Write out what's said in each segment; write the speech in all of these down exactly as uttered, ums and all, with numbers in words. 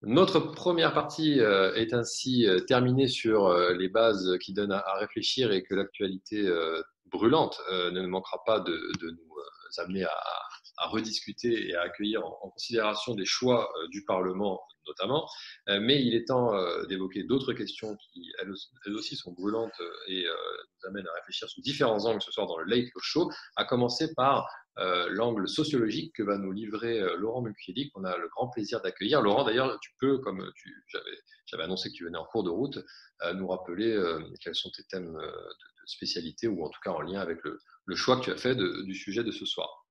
Notre première partie euh, est ainsi euh, terminée sur euh, les bases qui donnent à, à réfléchir et que l'actualité euh, brûlante euh, ne manquera pas de, de nous euh, amener à, à rediscuter et à accueillir en, en considération des choix euh, du Parlement notamment. Euh, mais il est temps euh, d'évoquer d'autres questions qui, elles, elles aussi, sont brûlantes euh, et euh, nous amènent à réfléchir sous différents angles ce soir dans le Late Show, à commencer par euh, l'angle sociologique que va nous livrer euh, Laurent Mukieli, qu'on a le grand plaisir d'accueillir. Laurent, d'ailleurs, tu peux, comme j'avais annoncé que tu venais en cours de route, euh, nous rappeler euh, quels sont tes thèmes euh, de, de, spécialité, ou en tout cas en lien avec le, le choix que tu as fait de, du sujet de ce soir.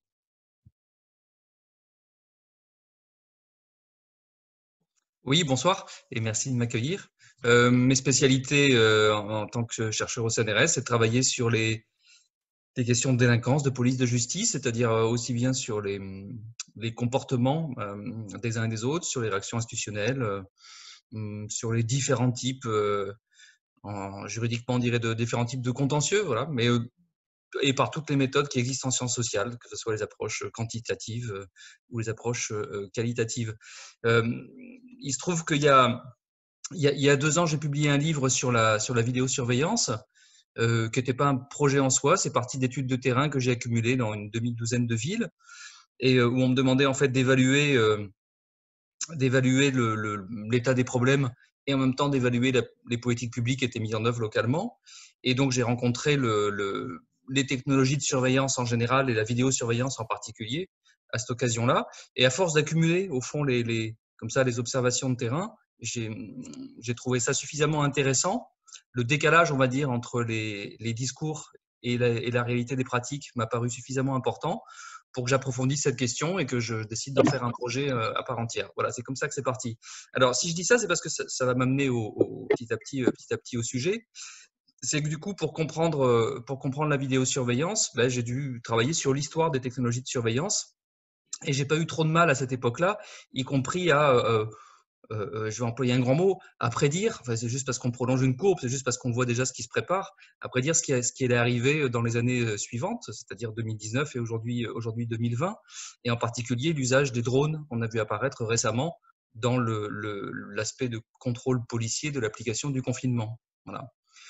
Oui, bonsoir et merci de m'accueillir. Euh, mes spécialités euh, en, en tant que chercheur au C N R S, c'est de travailler sur les, les questions de délinquance, de police, de justice, c'est-à-dire euh, aussi bien sur les, les comportements euh, des uns et des autres, sur les réactions institutionnelles, euh, sur les différents types, euh, en, juridiquement on dirait de différents types de contentieux, voilà, mais euh, et par toutes les méthodes qui existent en sciences sociales, que ce soit les approches quantitatives euh, ou les approches euh, qualitatives. Euh, il se trouve qu'il y a Il y, a, il y a deux ans, j'ai publié un livre sur la, sur la vidéosurveillance, euh, qui n'était pas un projet en soi, c'est parti d'études de terrain que j'ai accumulées dans une demi-douzaine de villes, et euh, où on me demandait en fait d'évaluer euh, d'évaluer le, le, l'état des problèmes et en même temps d'évaluer la, les politiques publiques qui étaient mises en œuvre localement. Et donc j'ai rencontré le, le, les technologies de surveillance en général et la vidéosurveillance en particulier à cette occasion-là. Et à force d'accumuler au fond les, les, comme ça les observations de terrain, j'ai trouvé ça suffisamment intéressant. Le décalage, on va dire, entre les, les discours et la, et la réalité des pratiques m'a paru suffisamment important pour que j'approfondisse cette question et que je décide d'en faire un projet à part entière. Voilà, c'est comme ça que c'est parti. Alors, si je dis ça, c'est parce que ça, ça va m'amener au, au, petit à petit, petit à petit au sujet. C'est que du coup, pour comprendre, pour comprendre la vidéosurveillance, ben, j'ai dû travailler sur l'histoire des technologies de surveillance. Et j'ai pas eu trop de mal à cette époque-là, y compris à euh, euh, je vais employer un grand mot, à prédire, enfin, c'est juste parce qu'on prolonge une courbe, c'est juste parce qu'on voit déjà ce qui se prépare, à prédire ce qui, ce qui allait arriver dans les années suivantes, c'est-à-dire deux mille dix-neuf et aujourd'hui aujourd'hui deux mille vingt, et en particulier l'usage des drones qu'on a vu apparaître récemment dans le, le, l'aspect de contrôle policier de l'application du confinement. Voilà.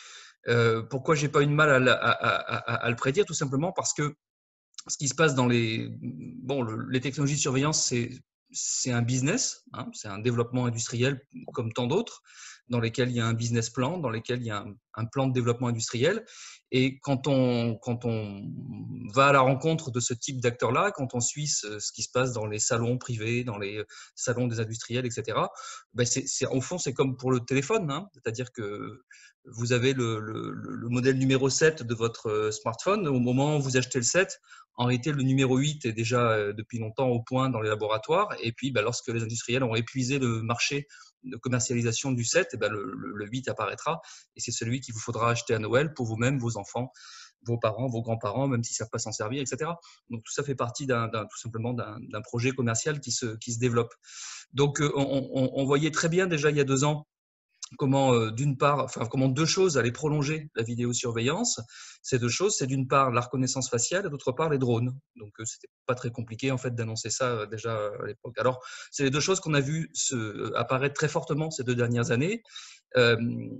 Euh, pourquoi j'ai pas eu de mal à, à, à, à, à le prédire? Tout simplement parce que ce qui se passe dans les, bon, le, les technologies de surveillance, c'est c'est un business, hein, c'est un développement industriel comme tant d'autres, dans lesquels il y a un business plan, dans lesquels il y a un, un plan de développement industriel. Et quand on, quand on va à la rencontre de ce type d'acteurs-là, quand on suit ce, ce, qui se passe dans les salons privés, dans les salons des industriels, et cetera, ben c'est, c'est, au fond, c'est comme pour le téléphone, hein, c'est-à-dire que vous avez le, le, le modèle numéro sept de votre smartphone. Au moment où vous achetez le sept, en réalité, le numéro huit est déjà euh, depuis longtemps au point dans les laboratoires. Et puis, bah, lorsque les industriels ont épuisé le marché de commercialisation du sept, et bah, le, le, le huit apparaîtra. Et c'est celui qu'il vous faudra acheter à Noël pour vous-même, vos enfants, vos parents, vos grands-parents, même s'ils ne savent pas s'en servir, et cetera. Donc, tout ça fait partie d'un, d'un, tout simplement d'un, d'un projet commercial qui se, qui se développe. Donc, euh, on, on, on voyait très bien déjà il y a deux ans comment euh, d'une part, enfin comment deux choses allaient prolonger la vidéosurveillance. Ces deux choses, c'est d'une part la reconnaissance faciale et d'autre part les drones. Donc euh, c'était pas très compliqué en fait d'annoncer ça euh, déjà à l'époque. Alors c'est les deux choses qu'on a vu se, euh, apparaître très fortement ces deux dernières années. Euh,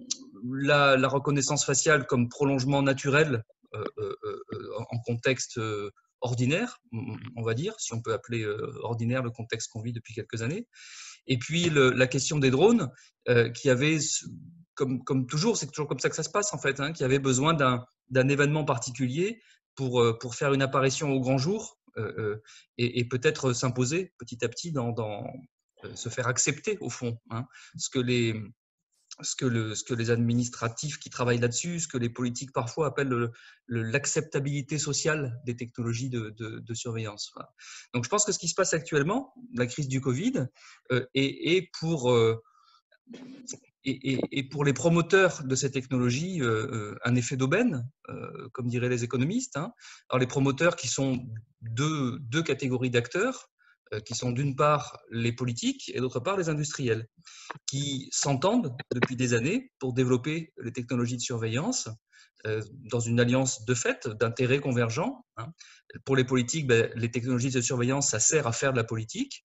la, la reconnaissance faciale comme prolongement naturel euh, euh, euh, en contexte euh, ordinaire, on va dire, si on peut appeler euh, ordinaire le contexte qu'on vit depuis quelques années. Et puis le, la question des drones, euh, qui avait, comme, comme toujours, c'est toujours comme ça que ça se passe en fait, hein, qui avait besoin d'un, d'un événement particulier pour, euh, pour faire une apparition au grand jour euh, euh, et, et peut-être s'imposer petit à petit dans, dans euh, se faire accepter au fond, hein, ce que les ce que, le, ce que les administratifs qui travaillent là-dessus, ce que les politiques parfois appellent le, le, l'acceptabilité sociale des technologies de, de, de surveillance. Voilà. Donc je pense que ce qui se passe actuellement, la crise du Covid, euh, est, est pour, euh, et, et, et pour les promoteurs de ces technologies euh, un effet d'aubaine, euh, comme diraient les économistes. Hein. Alors les promoteurs qui sont deux, deux catégories d'acteurs, euh, qui sont d'une part les politiques et d'autre part les industriels, qui s'entendent depuis des années pour développer les technologies de surveillance euh, dans une alliance de fait, d'intérêts convergents. Hein. Pour les politiques, ben, les technologies de surveillance, ça sert à faire de la politique.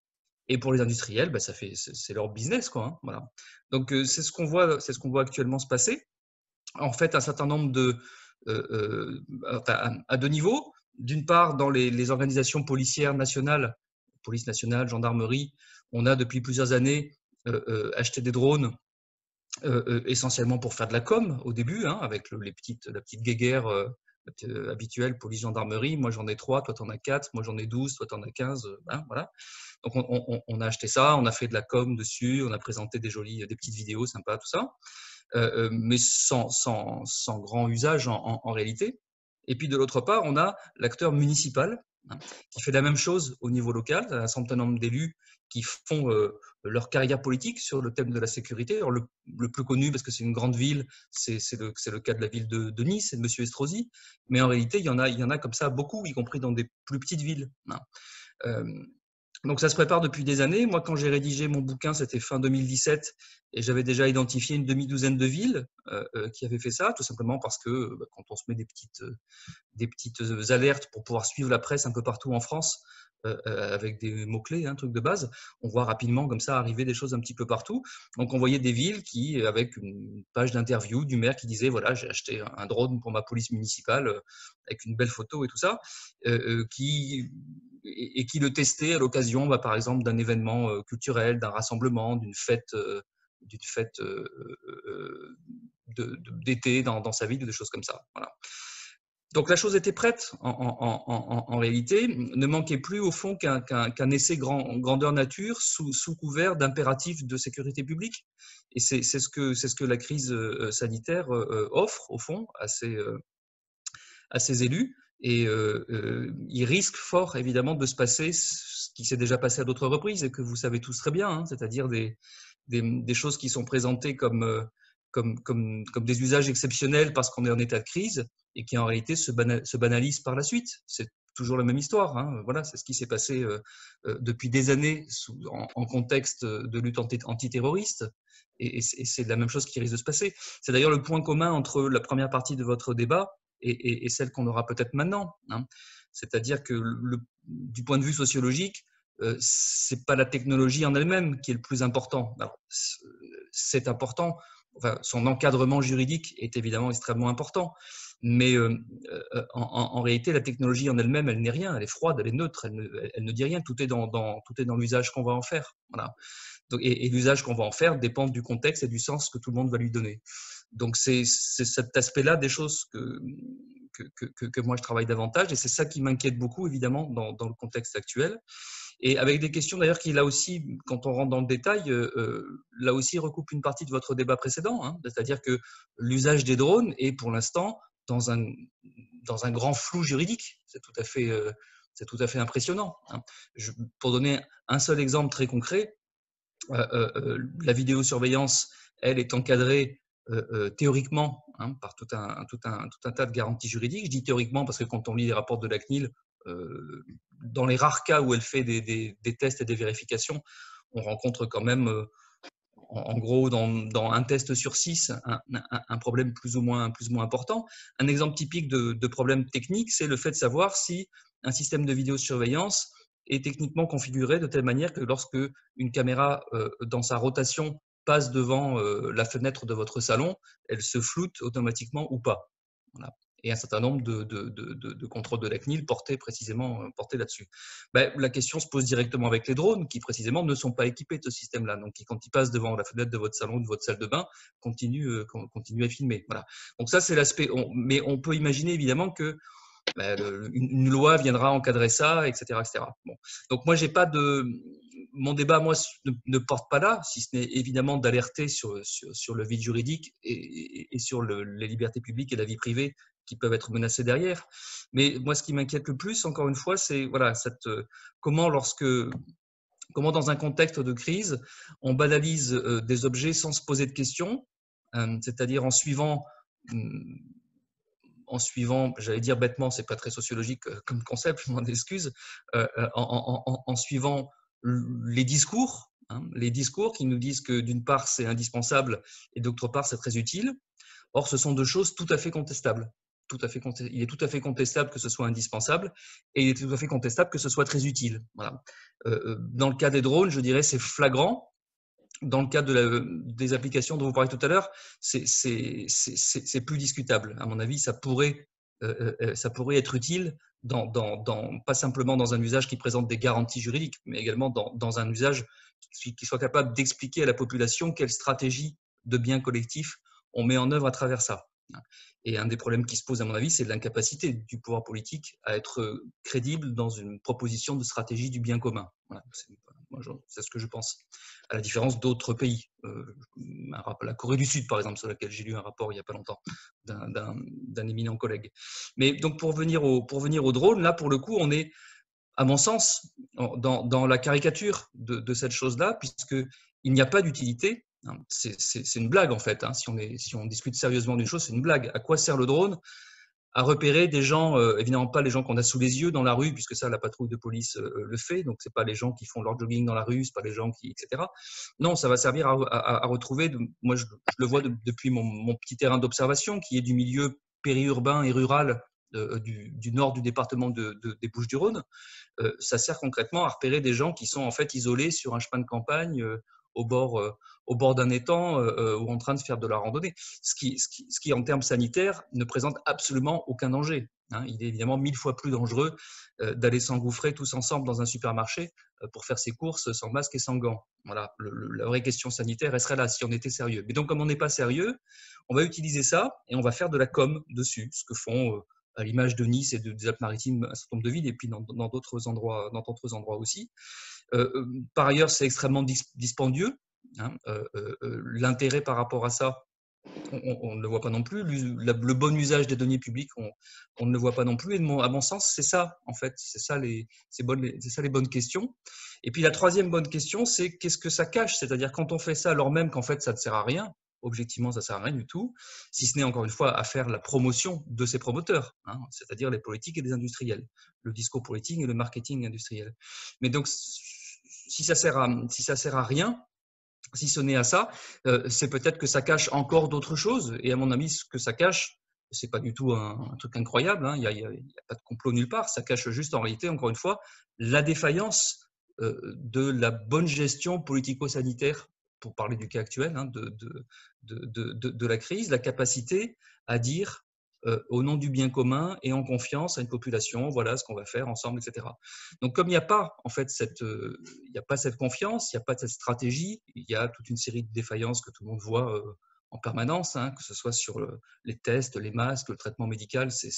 Et pour les industriels, bah, ça fait, c'est leur business, quoi. Hein, voilà. Donc c'est ce qu'on voit, c'est ce qu'on voit actuellement se passer. En fait, un certain nombre de, euh, euh, enfin, à deux niveaux. D'une part, dans les, les organisations policières nationales, police nationale, gendarmerie, on a depuis plusieurs années euh, euh, acheté des drones. Euh, euh, essentiellement pour faire de la com au début, hein, avec le, les petites, la petite guéguerre euh, euh, habituelle, police, gendarmerie. Moi, j'en ai trois, toi, t'en as quatre, moi, j'en ai douze, toi, t'en as quinze. Euh, hein, voilà. Donc, on, on, on, a acheté ça, on a fait de la com dessus, on a présenté des jolies, des petites vidéos sympas, tout ça, euh, mais sans, sans, sans grand usage en, en, en réalité. Et puis, de l'autre part, on a l'acteur municipal, hein, qui fait la même chose au niveau local, un certain nombre d'élus qui font euh, leur carrière politique sur le thème de la sécurité. Alors le, le plus connu, parce que c'est une grande ville, c'est le, le cas de la ville de, de Nice et de M. Estrosi, mais en réalité, il y, en a, il y en a comme ça beaucoup, y compris dans des plus petites villes. Hein. Euh, donc ça se prépare depuis des années. Moi, quand j'ai rédigé mon bouquin, c'était fin deux mille dix-sept, et j'avais déjà identifié une demi-douzaine de villes euh, euh, qui avaient fait ça, tout simplement parce que bah, quand on se met des petites, euh, des petites alertes pour pouvoir suivre la presse un peu partout en France, euh, avec des mots-clés, un hein, truc de base, on voit rapidement comme ça arriver des choses un petit peu partout. Donc on voyait des villes qui, avec une page d'interview du maire qui disait, voilà, j'ai acheté un drone pour ma police municipale, euh, avec une belle photo et tout ça, euh, qui, et, et qui le testait à l'occasion, bah, par exemple, d'un événement euh, culturel, d'un rassemblement, d'une fête, euh, d'une fête euh, euh, d'été dans, dans sa ville, ou des choses comme ça. Voilà. Donc la chose était prête en, en, en, en réalité, ne manquait plus au fond qu'un qu'un, qu'un essai grand, grandeur nature sous, sous couvert d'impératifs de sécurité publique. Et c'est ce que, c'est ce que la crise sanitaire offre au fond à ces, à ces élus. Et euh, euh, il risque fort évidemment de se passer ce qui s'est déjà passé à d'autres reprises et que vous savez tous très bien, hein, c'est-à-dire des, des, des choses qui sont présentées comme, comme, comme, comme des usages exceptionnels parce qu'on est en état de crise et qui en réalité se, banal, se banalisent par la suite. C'est toujours la même histoire. Hein. Voilà, c'est ce qui s'est passé euh, euh, depuis des années sous, en, en contexte de lutte anti, antiterroriste. Et, et c'est la même chose qui risque de se passer. C'est d'ailleurs le point commun entre la première partie de votre débat et, et, et celle qu'on aura peut-être maintenant. Hein. C'est-à-dire que le, du point de vue sociologique, euh, c'est pas la technologie en elle-même qui est le plus important. C'est important. Enfin, son encadrement juridique est évidemment extrêmement important, mais euh, en, en réalité, la technologie en elle-même, elle n'est rien, elle est froide, elle est neutre, elle ne, elle ne dit rien, tout est dans, dans, tout est dans l'usage qu'on va en faire. Voilà. Donc, et, et l'usage qu'on va en faire dépend du contexte et du sens que tout le monde va lui donner. Donc, c'est cet aspect-là des choses que, que, que, que moi je travaille davantage, et c'est ça qui m'inquiète beaucoup, évidemment, dans, dans le contexte actuel. Et avec des questions d'ailleurs qui, là aussi, quand on rentre dans le détail, euh, là aussi recoupe une partie de votre débat précédent, hein, c'est-à-dire que l'usage des drones est pour l'instant dans un, dans un grand flou juridique. C'est tout à fait, euh, c'est tout à fait impressionnant. Hein. Je, pour donner un seul exemple très concret, euh, euh, la vidéosurveillance, elle, est encadrée euh, euh, théoriquement hein, par tout un, tout, un, tout un tas de garanties juridiques. Je dis théoriquement parce que quand on lit les rapports de la C N I L, euh, dans les rares cas où elle fait des, des, des tests et des vérifications, on rencontre quand même, euh, en, en gros, dans, dans un test sur six, un, un, un problème plus ou, moins, plus ou moins important. Un exemple typique de, de problème technique, c'est le fait de savoir si un système de vidéosurveillance est techniquement configuré de telle manière que lorsque une caméra, euh, dans sa rotation, passe devant euh, la fenêtre de votre salon, elle se floute automatiquement ou pas. Voilà. Et un certain nombre de, de, de, de, de contrôles de la C N I L portés précisément portés là-dessus. Ben, la question se pose directement avec les drones qui précisément ne sont pas équipés de ce système-là. Donc, qui, quand ils passent devant la fenêtre de votre salon, de votre salle de bain, continuent, euh, continuent à filmer. Voilà. Donc ça, c'est l'aspect. Mais on peut imaginer évidemment que ben, le, une, une loi viendra encadrer ça, et cetera, et cetera. Bon. Donc moi, j'ai pas de mon débat, moi, ne, ne porte pas là, si ce n'est évidemment d'alerter sur, sur, sur le vide juridique et, et, et sur le, les libertés publiques et la vie privée qui peuvent être menacées derrière. Mais moi, ce qui m'inquiète le plus, encore une fois, c'est voilà, cette, comment, lorsque, comment dans un contexte de crise, on banalise euh, des objets sans se poser de questions, euh, c'est-à-dire en suivant, hum, en suivant, j'allais dire bêtement, c'est pas très sociologique comme concept, je m'en excuse, euh, en, en, en suivant les discours, hein, les discours qui nous disent que d'une part c'est indispensable et d'autre part c'est très utile. Or, ce sont deux choses tout à fait contestables. tout à fait, il est tout à fait contestable que ce soit indispensable et il est tout à fait contestable que ce soit très utile. Voilà. Euh, dans le cas des drones, je dirais c'est flagrant. Dans le cas de la, des applications dont vous parlez tout à l'heure, c'est plus discutable. À mon avis, ça pourrait, euh, euh, ça pourrait être utile, dans, dans, dans, pas simplement dans un usage qui présente des garanties juridiques, mais également dans, dans un usage qui, qui soit capable d'expliquer à la population quelle stratégie de bien collectif on met en œuvre à travers ça. Et un des problèmes qui se pose, à mon avis, c'est l'incapacité du pouvoir politique à être crédible dans une proposition de stratégie du bien commun. Voilà, c'est ce que je pense. À la différence d'autres pays. Euh, la Corée du Sud, par exemple, sur laquelle j'ai lu un rapport il n'y a pas longtemps d'un éminent collègue. Mais donc, pour venir, au, pour venir au drone, là, pour le coup, on est, à mon sens, dans, dans la caricature de, de cette chose-là, puisqu'il n'y a pas d'utilité. C'est une blague, en fait. Hein. Si, on est, si on discute sérieusement d'une chose, c'est une blague. À quoi sert le drone? À repérer des gens, euh, évidemment pas les gens qu'on a sous les yeux dans la rue, puisque ça, la patrouille de police euh, le fait. Donc, c'est pas les gens qui font leur jogging dans la rue, c'est pas les gens qui, et cetera. Non, ça va servir à, à, à retrouver. De, moi, je, je le vois de, depuis mon, mon petit terrain d'observation, qui est du milieu périurbain et rural euh, du, du nord du département de, de, des Bouches-du-Rhône. Euh, ça sert concrètement à repérer des gens qui sont en fait isolés sur un chemin de campagne. Euh, au bord, euh, au bord d'un étang euh, ou en train de faire de la randonnée, ce qui, ce, qui, ce qui, en termes sanitaires, ne présente absolument aucun danger. Hein. Il est évidemment mille fois plus dangereux euh, d'aller s'engouffrer tous ensemble dans un supermarché euh, pour faire ses courses sans masque et sans gants. Voilà, le, le, la vraie question sanitaire resterait là si on était sérieux. Mais donc, comme on n'est pas sérieux, on va utiliser ça et on va faire de la com dessus, ce que font... Euh, à l'image de Nice et de, des Alpes-Maritimes, un certain nombre de villes, et puis dans d'autres endroits, dans d'autres endroits aussi. Euh, par ailleurs, c'est extrêmement dispendieux. Hein. Euh, euh, L'intérêt par rapport à ça, on, on ne le voit pas non plus. Le, le bon usage des deniers publics, on, on ne le voit pas non plus. Et mon, à mon sens, c'est ça, en fait. C'est ça, les, ça les bonnes questions. Et puis la troisième bonne question, c'est qu'est-ce que ça cache? C'est-à-dire quand on fait ça alors même qu'en fait, ça ne sert à rien. Objectivement, ça ne sert à rien du tout, si ce n'est encore une fois à faire la promotion de ces promoteurs, hein, c'est-à-dire les politiques et les industriels, le discours politique et le marketing industriel. Mais donc, si ça sert à, si ça sert à rien, si ce n'est à ça, euh, c'est peut-être que ça cache encore d'autres choses. Et à mon avis, ce que ça cache, c'est pas du tout un, un truc incroyable. Hein, il n'y a, a, a pas de complot nulle part. Ça cache juste en réalité, encore une fois, la défaillance euh, de la bonne gestion politico-sanitaire, pour parler du cas actuel, hein, de, de, de, de, de la crise, la capacité à dire euh, au nom du bien commun et en confiance à une population, voilà ce qu'on va faire ensemble, et cetera. Donc, comme il n'y a pas en fait cette, euh, il n'y a pas cette confiance, il n'y a pas cette stratégie, il y a toute une série de défaillances que tout le monde voit euh, en permanence, hein, que ce soit sur le, les tests, les masques, le traitement médical, c'est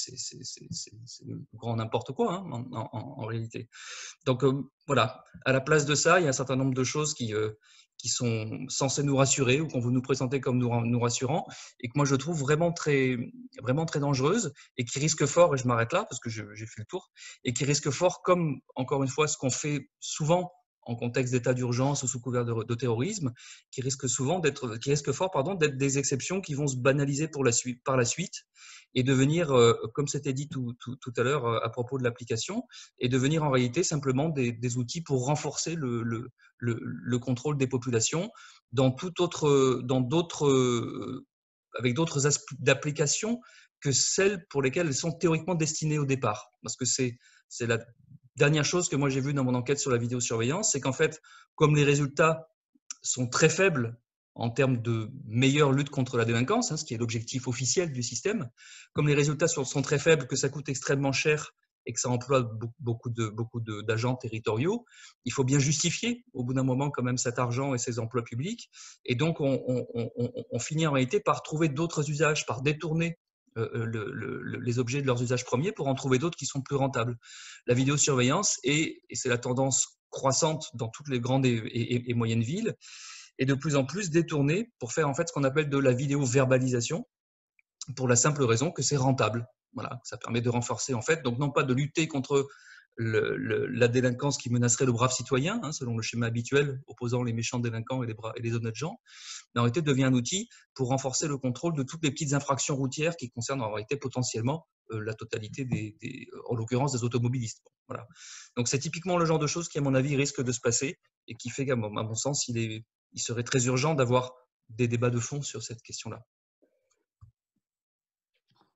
le grand n'importe quoi hein, en, en, en réalité. Donc euh, voilà, à la place de ça, il y a un certain nombre de choses qui, euh, qui sont censées nous rassurer ou qu'on veut nous présenter comme nous, nous rassurant et que moi je trouve vraiment très, vraiment très dangereuses et qui risquent fort, et je m'arrête là parce que j'ai fait le tour, et qui risquent fort comme, encore une fois, ce qu'on fait souvent en contexte d'état d'urgence ou sous couvert de, de terrorisme, qui risquent souvent d'être, qui risquent fort, pardon, d'être des exceptions qui vont se banaliser pour la suite, par la suite et devenir, euh, comme c'était dit tout, tout, tout à l'heure euh, à propos de l'application, et devenir en réalité simplement des, des outils pour renforcer le, le, le, le contrôle des populations dans tout autre, dans d'autres, euh, avec d'autres aspects d'application que celles pour lesquelles elles sont théoriquement destinées au départ. Parce que c'est la dernière chose que moi j'ai vue dans mon enquête sur la vidéosurveillance, c'est qu'en fait, comme les résultats sont très faibles en termes de meilleure lutte contre la délinquance, hein, ce qui est l'objectif officiel du système, comme les résultats sont, sont très faibles, que ça coûte extrêmement cher et que ça emploie beaucoup de beaucoup d'agents territoriaux, il faut bien justifier au bout d'un moment quand même cet argent et ces emplois publics. Et donc on, on, on, on finit en réalité par trouver d'autres usages, par détourner euh, le, le, les objets de leurs usages premiers pour en trouver d'autres qui sont plus rentables. La vidéosurveillance, et, et c'est la tendance croissante dans toutes les grandes et, et, et moyennes villes, et de plus en plus détournée pour faire en fait ce qu'on appelle de la vidéo-verbalisation, pour la simple raison que c'est rentable. Voilà, ça permet de renforcer en fait, donc non pas de lutter contre le, le, la délinquance qui menacerait le brave citoyen, hein, selon le schéma habituel opposant les méchants délinquants et les, bras, et les honnêtes gens, mais en réalité devient un outil pour renforcer le contrôle de toutes les petites infractions routières qui concernent en réalité potentiellement euh, la totalité des, des en l'occurrence des automobilistes. Bon, voilà. Donc c'est typiquement le genre de choses qui à mon avis risque de se passer et qui fait qu'à mon, à mon sens il, est, il serait très urgent d'avoir des débats de fond sur cette question-là.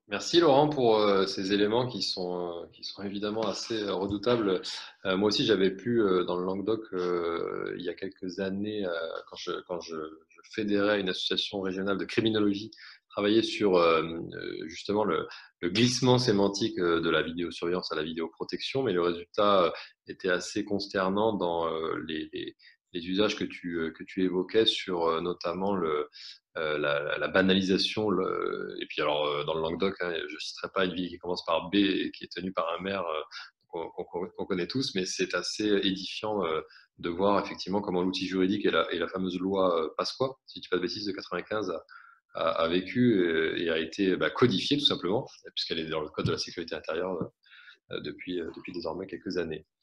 Merci Laurent pour euh, ces éléments qui sont, euh, qui sont évidemment assez euh, redoutables. Euh, moi aussi, j'avais pu, euh, dans le Languedoc, euh, il y a quelques années, euh, quand je, quand je, je fédérais une association régionale de criminologie, travailler sur euh, euh, justement le, le glissement sémantique euh, de la vidéosurveillance à la vidéoprotection, mais le résultat euh, était assez consternant dans euh, les, les, les usages que tu, euh, que tu évoquais sur euh, notamment le euh, la, la, banalisation. Le, et puis alors euh, dans le Languedoc, hein, je ne citerai pas une ville qui commence par B et qui est tenue par un maire euh, qu'on qu'on- qu'on connaît tous, mais c'est assez édifiant euh, de voir effectivement comment l'outil juridique et la, et la fameuse loi euh, Pasqua, si je ne dis pas de bêtises, de quatre-vingt-quinze a, a, a vécu et, et a été bah, codifiée tout simplement, puisqu'elle est dans le code de la sécurité intérieure euh, depuis, euh, depuis désormais quelques années.